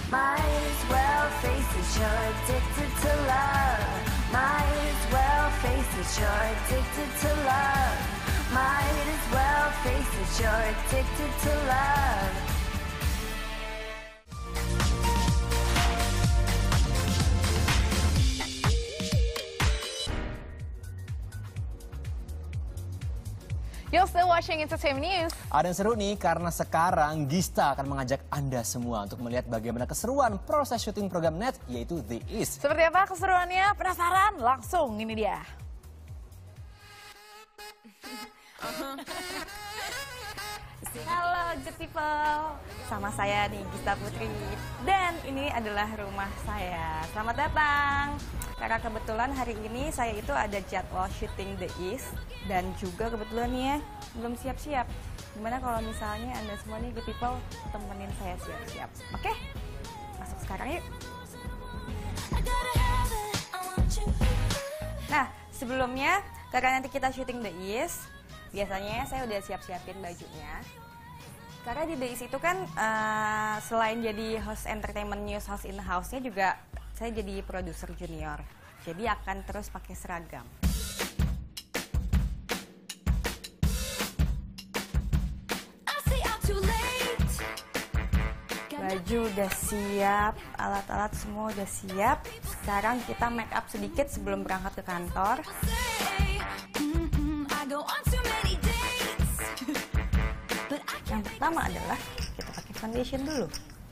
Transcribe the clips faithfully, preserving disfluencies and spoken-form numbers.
Might as well face it, you're addicted to love. Might as well face it, you're addicted to love. Might as well face it, you're addicted to love. You're still watching Entertainment News. Ada yang seru nih karena sekarang Gista akan mengajak Anda semua untuk melihat bagaimana keseruan proses syuting program Net yaitu The East. Seperti apa keseruannya? Penasaran? Langsung ini dia. Halo good people, sama saya nih Gista Putri dan ini adalah rumah saya. Selamat datang. Karena kebetulan hari ini saya itu ada jadwal syuting The East dan juga kebetulan nih ya belum siap-siap. Gimana kalau misalnya Anda semua nih good people temenin saya siap-siap? Oke, masuk sekarang yuk. Nah sebelumnya karena nanti kita syuting The East, biasanya saya udah siap-siapin bajunya. Karena di The East itu kan uh, selain jadi host entertainment news, host in the house-nya juga saya jadi produser junior. Jadi akan terus pakai seragam. Baju udah siap, alat-alat semua udah siap. Sekarang kita make up sedikit sebelum berangkat ke kantor. Yang pertama adalah kita pakai foundation dulu.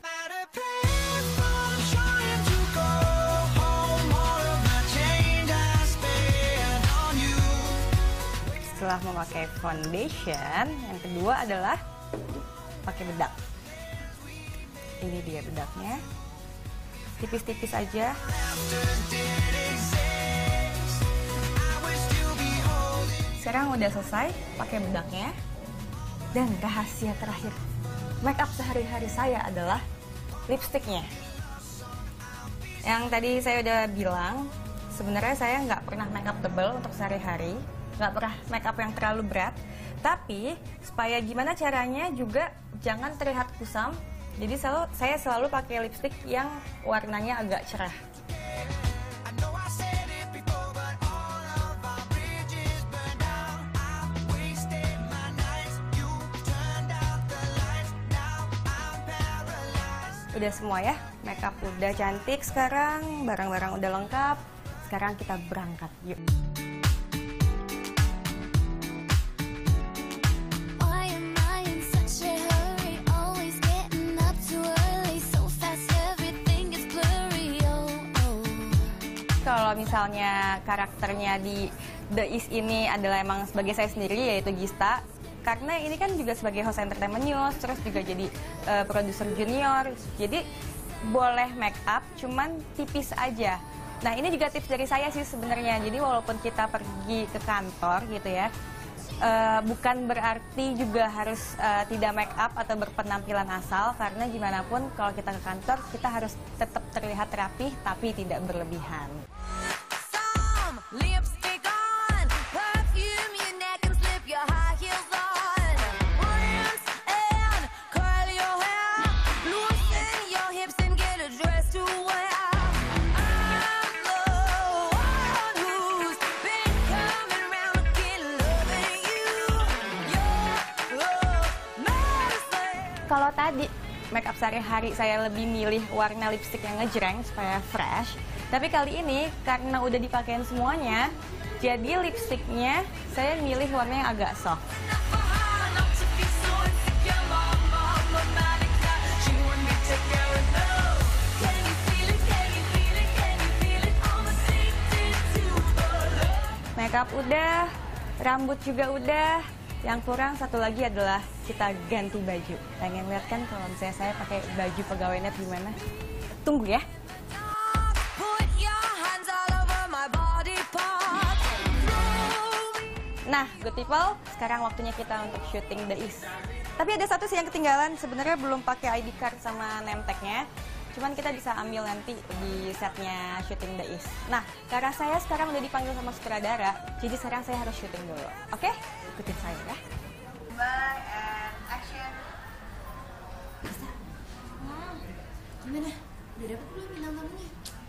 Setelah memakai foundation, yang kedua adalah pakai bedak. Ini dia bedaknya, tipis-tipis aja. Sekarang udah selesai pakai bedaknya. Dan rahasia terakhir, make up sehari-hari saya adalah lipstiknya. Yang tadi saya udah bilang, sebenarnya saya nggak pernah make up tebal untuk sehari-hari, nggak pernah make up yang terlalu berat. Tapi supaya gimana caranya juga jangan terlihat kusam, jadi selalu, saya selalu pakai lipstik yang warnanya agak cerah. Udah semua ya, makeup udah cantik sekarang, barang-barang udah lengkap. Sekarang kita berangkat, yuk. Kalau misalnya karakternya di The East ini adalah emang sebagai saya sendiri, yaitu Gista. Karena ini kan juga sebagai host entertainment news, terus juga jadi uh, produser junior, jadi boleh make up, cuman tipis aja. Nah ini juga tips dari saya sih sebenarnya. Jadi walaupun kita pergi ke kantor gitu ya, uh, bukan berarti juga harus uh, tidak make up atau berpenampilan asal. Karena gimana pun kalau kita ke kantor, kita harus tetap terlihat rapih tapi tidak berlebihan. Kalau tadi make up sehari-hari saya lebih milih warna lipstick yang ngejreng supaya fresh. Tapi kali ini karena udah dipakein semuanya, jadi lipstiknya saya milih warna yang agak soft. Make up udah, rambut juga udah. Yang kurang satu lagi adalah kita ganti baju. Pengen lihat kan kalau misalnya saya pakai baju pegawai Net gimana? Tunggu ya. Nah, good people, sekarang waktunya kita untuk syuting The East. Tapi ada satu sih yang ketinggalan, sebenarnya belum pakai I D card sama name tag-nya. Cuman kita bisa ambil nanti di setnya syuting The East. Nah, karena saya sekarang udah dipanggil sama sutradara, jadi sekarang saya harus syuting dulu. Oke? Ikutin saya ya. Bye and action. Bisa. Hmm. Gimana? Udah dapet belum bintang tamunya?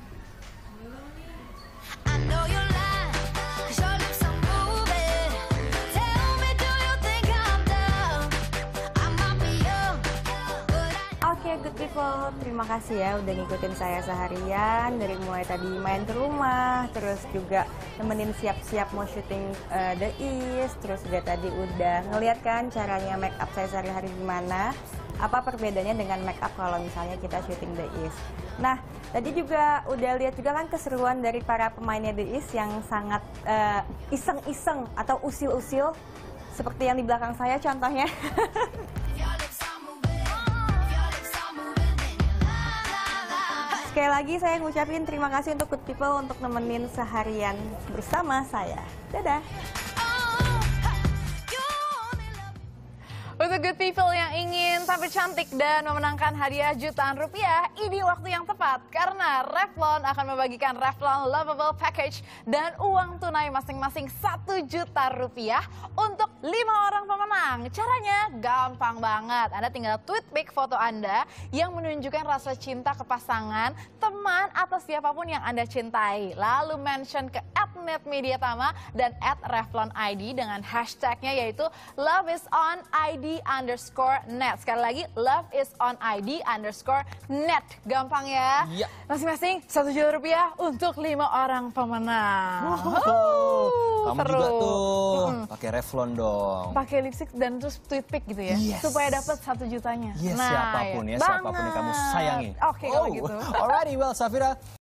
I know you're lying, 'cause your lips are moving. Tell me, do you think I'm dumb? I might be young, but I Oke, good people, terima kasih ya udah ngikutin saya seharian dari mulai tadi main ke rumah, terus juga nemenin siap-siap mau syuting eh, The East, terus juga tadi udah ngeliat kan caranya make up saya sehari-hari gimana, apa perbedaannya dengan make up kalau misalnya kita syuting The East. Nah, tadi juga udah lihat juga kan keseruan dari para pemainnya The East yang sangat eh, iseng-iseng atau usil-usil, seperti yang di belakang saya contohnya. your lips are moving. Your lips are moving, then you lie, lie, lie. Sekali lagi saya ngucapin terima kasih untuk Good People untuk nemenin seharian bersama saya. Dadah! Oh, you only love Untuk good people yang ingin tampil cantik dan memenangkan hadiah jutaan rupiah, ini waktu yang tepat karena Revlon akan membagikan Revlon Lovable Package dan uang tunai masing-masing satu juta rupiah untuk lima orang pemenang. Caranya gampang banget. Anda tinggal tweet pic foto Anda yang menunjukkan rasa cinta ke pasangan, teman, atau siapapun yang Anda cintai. Lalu mention ke at netmediatama dan at Revlon I D dengan hashtagnya yaitu Love is on I D underscore net. Sekali lagi, Love is on I D underscore net. Gampang ya? Iya. Masing-masing satu juta rupiah untuk lima orang pemenang. Oh, kamu seru. juga tuh Mm-mm. pakai Revlon dong. Pakai lipstick dan terus tweet pic gitu ya, Yes. supaya dapat satu jutanya. Yes, Nah, siapapun ya, siapapun yang kamu banget. sayangi. Oke kalau gitu. Alrighty, well Safira,